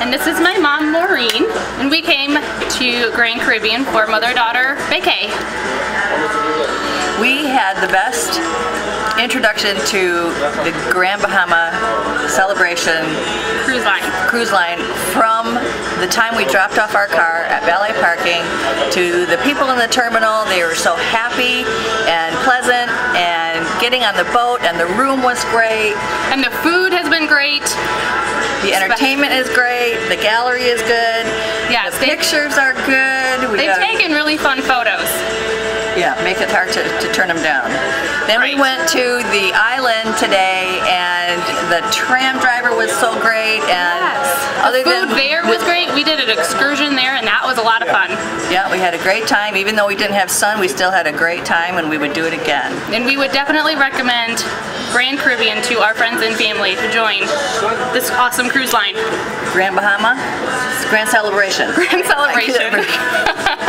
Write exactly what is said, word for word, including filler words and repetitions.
And this is my mom, Maureen, and we came to Grand Caribbean for mother-daughter vacay. We had the best introduction to the Grand Bahama Celebration Cruise line. Cruise line from the time we dropped off our car at valet parking to the people in the terminal. They were so happy and pleasant, and getting on the boat, and the room was great. And the food has been great. The entertainment is great. The gallery is good. Yes, the pictures are good. We they've got, taken really fun photos. Yeah, make it hard to, to turn them down. Then right. we went to the island today, and the tram driver was so great. And yes. other the food than there was great. We did an excursion there, and that was a lot of fun. Yeah, we had a great time. Even though we didn't have sun, we still had a great time, and we would do it again. And we would definitely recommend Grand Caribbean to our friends and family to join this awesome cruise line. Grand Bahama, Grand Celebration. Grand Celebration.